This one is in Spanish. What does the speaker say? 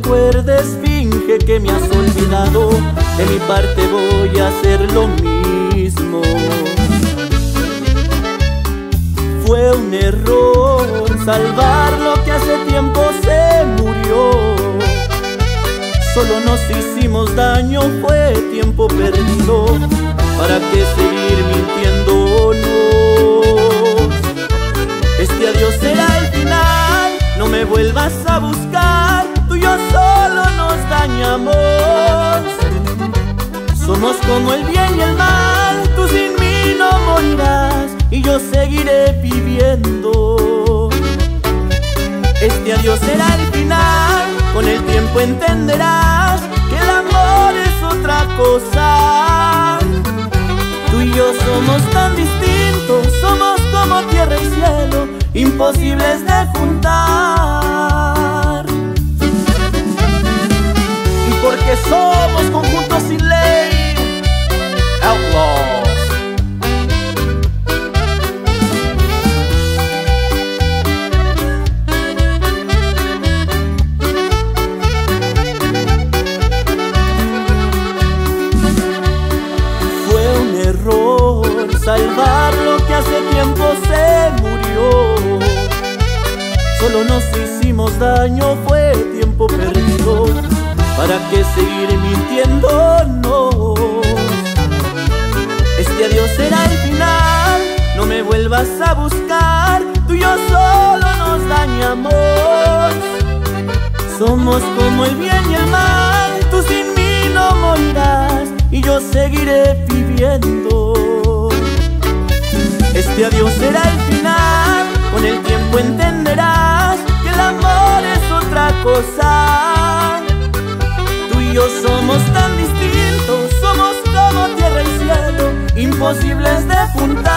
recuerdes, finge que me has olvidado. De mi parte voy a hacer lo mismo. Fue un error salvar lo que hace tiempo se murió. Solo nos hicimos daño, fue tiempo perdido. ¿Para qué seguir mintiéndonos? Este adiós será el final, no me vuelvas a buscar. Tú y yo solo nos dañamos. Somos como el bien y el mal, tú sin mí no morirás y yo seguiré viviendo. Este adiós será el final, con el tiempo entenderás que el amor es otra cosa. Tú y yo somos tan distintos, somos como tierra y cielo, imposibles de juntar. Y porque somos conjuntos sin ley, Outlaws. Salvar lo que hace tiempo se murió. Solo nos hicimos daño, fue tiempo perdido. ¿Para qué seguir mintiéndonos? Este adiós será el final, no me vuelvas a buscar. Tú y yo solo nos dañamos. Somos como el bien y el mal, tú sin mí no morirás y yo seguiré viviendo. Este adiós será el final, con el tiempo entenderás que el amor es otra cosa. Tú y yo somos tan distintos, somos como tierra y cielo, imposibles de juntar.